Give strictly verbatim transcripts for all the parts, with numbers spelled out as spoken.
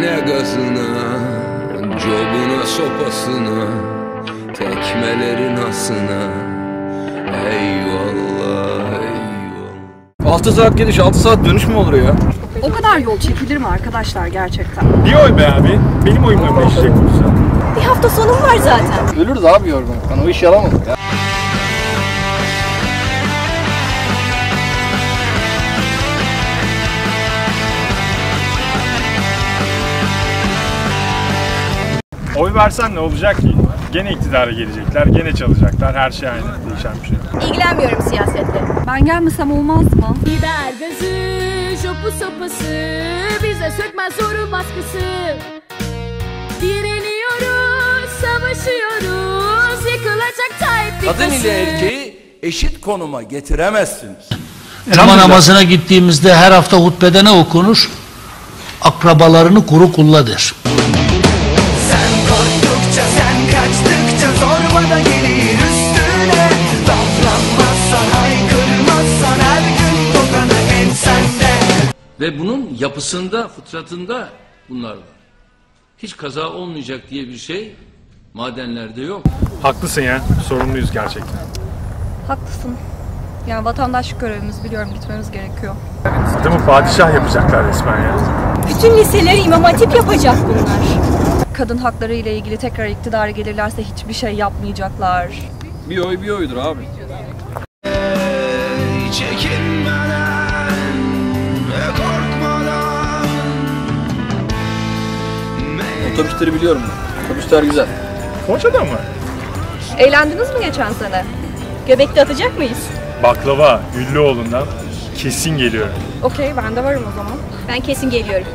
eline gazına, cobuna sopasına, tekmelerin asına. Eyvallah, eyvallah. altı saat gidiş, altı saat dönüş mü olur ya? O kadar yol çekilir mi arkadaşlar gerçekten? Bir oy be abi. Benim oyumla mı eşecek olursa? Bir hafta sonum var zaten. Ölürüz abi yorgunluktan, o iş yaramadı ya. Oy versen ne olacak ki? Gene iktidara gelecekler, gene çalacaklar. Her şey aynı. Değişen bir şey yok. İlgilenmiyorum siyasetle. Ben gelmesem olmaz mı? Biber gazı, şopu sopası, bize sökmez zorun baskısı. Direniyoruz, savaşıyoruz, yıkılacak Tayyip dikası. Kadın ile erkeği eşit konuma getiremezsiniz. Cuma namazına gittiğimizde her hafta hutbede ne okunur? Akrabalarını kuru kulla der. Sen korktukça, sen kaçtıkça zorba da gelir üstüne. Davranmazsan, haykırmazsan her gün tokanı ensende. Ve bunun yapısında, fıtratında bunlar var. Hiç kaza olmayacak diye bir şey madenlerde yok. Haklısın ya. Sorumluyuz gerçekten. Haklısın. Yani vatandaşlık görevimiz, biliyorum, gitmemiz gerekiyor. Değil mi? Padişah yapacaklar resmen ya. Bütün liseleri İmam Hatip yapacak bunlar. Kadın hakları ile ilgili tekrar iktidara gelirlerse hiçbir şey yapmayacaklar. Bir oy bir oydur abi. Çekinmeden ve korkmadan. Otobüsleri biliyorum ben. Otobüsler güzel. Foça'da mı? Eğlendiniz mi geçen sene? Göbekte atacak mıyız? Baklava, Güllüoğlu'ndan kesin geliyor. Okey, ben de varım o zaman. Ben kesin geliyorum.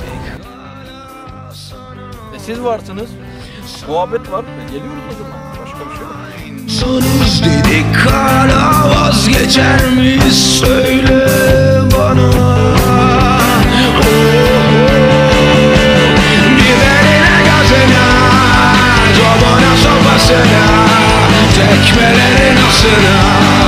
E siz varsınız. Muhabbet var. E geliyoruz o zaman. Başka bir şey yok. Sonuz dedik hala vazgeçer miyiz söyle bana. Oh, biberine gazına, cobana sopasına, tekmelerin asına.